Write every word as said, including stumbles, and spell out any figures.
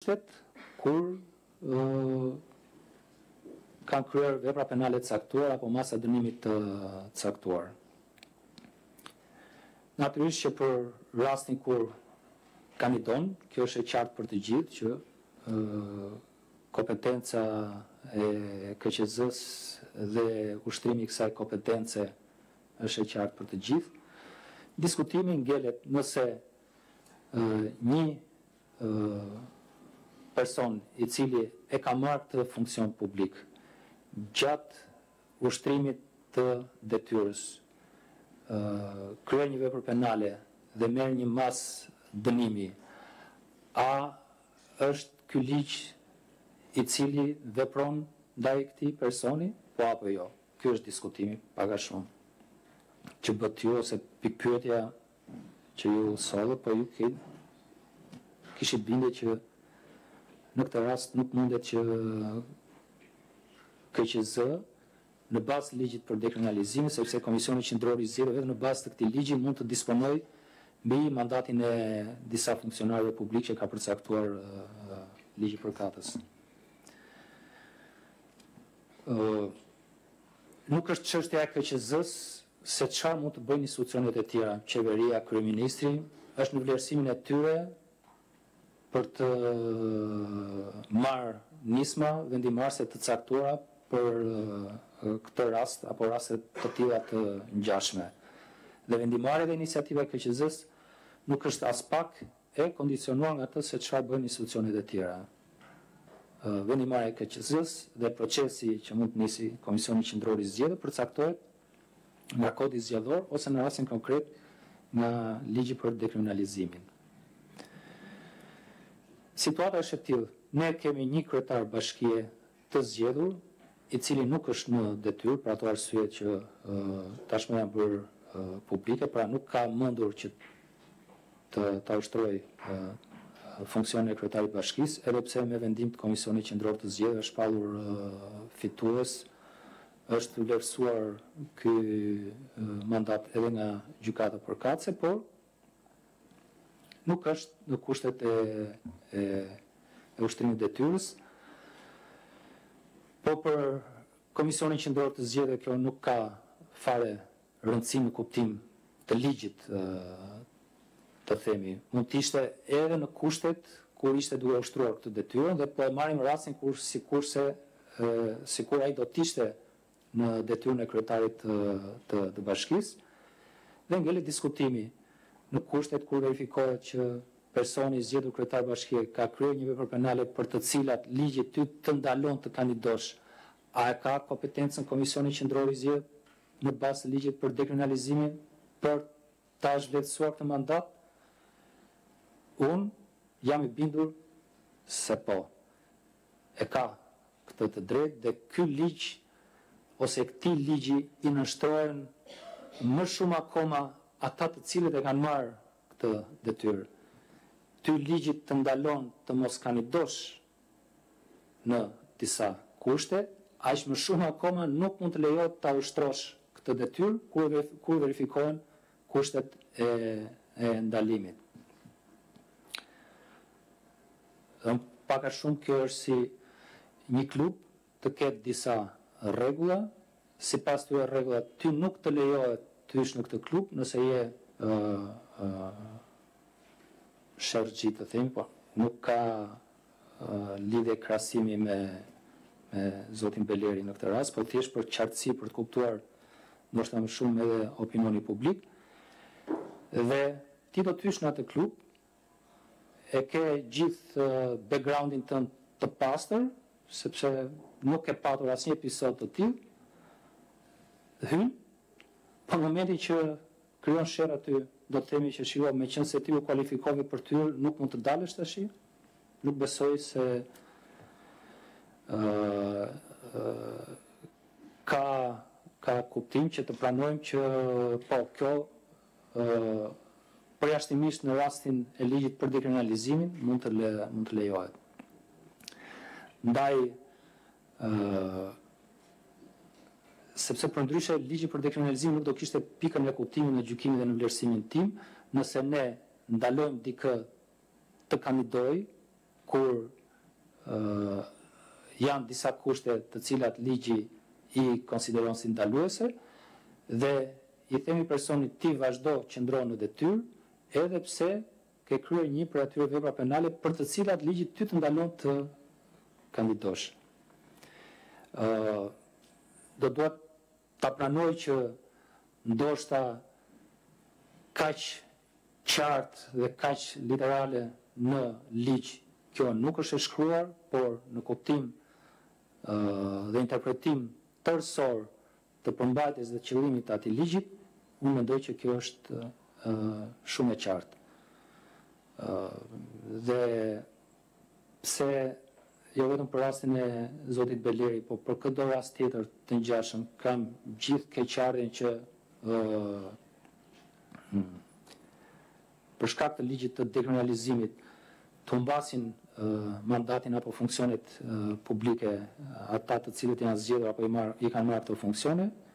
kushtet kur uh, kanë kryer vepra penale të caktuar apo masa dënimit të caktuar. Natyrisht që për rastin kur kandidon, kjo është e qartë për të gjithë që uh, kompetenca e K Q Z-s dhe ushtrimi i kësaj kompetence është e qartë për të gjithë. Diskutimi ngelet nëse uh, një uh, person i cili e ka marrë të funksion publik gjatë ushtrimit të detyrës uh, kryer një vepër penale dhe merr një mas dënimi, a është ky ligj i cili vepron ndaj këtij personi, po apo jo? Ky është diskutimi pak a shumë që bët ju, ose pikpyetja që ju sollët, po ju kishit bindje që në këtë rast nuk mundet që K Q Z në bazë të ligjit për dekriminalizimin, sepse Komisioni Qendror i Zgjedhjeve vetëm në bazë të këtij ligji mund të disponojë mbi mandatin e disa funksionarëve publik që ka përcaktuar uh, ligji përkatës. Uh, nuk është çështja e K Q Z-s se çfarë mund të bëjnë institucionet e tjera, qeveria, kryeministri, është në vlerësimin e tyre për të marrë nisma vendimarrëse të caktuara për uh, këtë rast apo raste të tilla të ngjashme. Dhe vendimarrja dhe iniciativa e K Q Z-s nuk është as pak e kondicionuar nga atë se çfarë bëjnë institucionet e tjera. Uh, vendimarrja e K Q Z-s dhe procesi që mund të nisi Komisioni Qendror i Zgjedhjeve përcaktohet nga kodi zgjedhor ose në rastin konkret nga ligji për dekriminalizimin. Situata është e tillë. Ne kemi një kryetar bashkie të zgjedhur, i cili nuk është në detyrë për ato arsye që uh, tashmë janë bërë uh, publike, pra nuk ka mendur që të ta ushtrojë uh, funksionin e kryetarit të bashkisë, edhe pse me vendim të Komisionit Qendror të Zgjedhjeve është shpallur uh, fitues, është vlerësuar ky uh, mandat edhe nga gjykata përkatëse, por nuk është në kushtet e, e, e ushtrimit detyrës. Po për Komisionin Qendror të Zgjedhjeve kjo nuk ka fare rëndësi në kuptim të ligjit, të themi. Mund të ishte edhe në kushtet kur ishte duke ushtruar këtë detyrën, dhe po e marrim rastin kur sikurse sikur ai do të ishte në detyrën e kryetarit të, të, të bashkisë, dhe ngelet diskutimi në kushtet kur verifikohet që personi i zgjedhur kryetar bashkie ka kryer një vepër penale për të cilat ligji ty të ndalon të kandidosh, a e ka kompetencën Komisioni Qendror i Zgjedhjeve në bazë të ligjit për dekriminalizimin për ta zhvlerësuar këtë mandat? Unë jam i bindur se po. E ka këtë të drejtë dhe ky ligj ose këtij ligji i nënshtrohen më shumë akoma ata të cilët e kanë marrë këtë detyrë. Ty ligjit të ndalon të mos kandidosh në disa kushte, aq më shumë akoma nuk mund të lejohet ta ushtrosh këtë detyrë kur, kur verifikohen kushtet e, e ndalimit. Dhe pak a shumë kjo është si një klub të ketë disa rregulla, sipas këtyre rregullat ty nuk të lejohet të hysh në këtë klub nëse je uh, uh, shërgji të themi, po nuk ka uh, lidhje krahasimi me, me zotin Beleri në këtë rast, po thjesht për qartësi, për të kuptuar ndoshta më shumë edhe opinioni publik. Dhe ti do të hysh në atë klub, e ke gjithë uh, backgroundin tënd të pastër, sepse nuk ke patur asnjë episod të tillë, hyn, po në momentin që krijon sherr aty, do të themi që shiko, me qenë se ti u kualifikove për ty, nuk mund të dalësh tash. Nuk besoj se uh, uh, ka ka kuptim që të pranojmë që po kjo uh, përjashtimisht në rastin e ligjit për dekriminalizimin mund të le, mund të lejohet. Ndaj uh, sepse përndryshe ligji për dekriminalizim nuk do kishte pikën e kuptimit në gjykimin dhe në vlerësimin tim, nëse ne ndalojmë dikë të kandidojë kur janë disa kushte të cilat ligji i konsideron si ndaluese dhe i themi personit ti vazhdo qëndro në detyrë edhe pse ke kryer një për atyre vepra penale për të cilat ligji ty të ndalon të kandidosh. Uh, do duhet ta pranoj që ndoshta kaq qartë dhe kaq literale në ligj kjo nuk është e shkruar, por në kuptim uh, dhe interpretim tërësor të përmbajtjes dhe qëllimit të atij ligjit, unë mendoj që kjo është uh, shumë e qartë. Uh, dhe pse jo vetëm për rastin e zotit Beleri, po për çdo rast tjetër të ngjashëm, kam gjithë keqardhjen që uh, për shkak të ligjit të dekriminalizimit të humbasin uh, mandatin apo funksionet uh, publike ata të cilët janë zgjedhur apo i, mar, i kanë marrë këto funksione,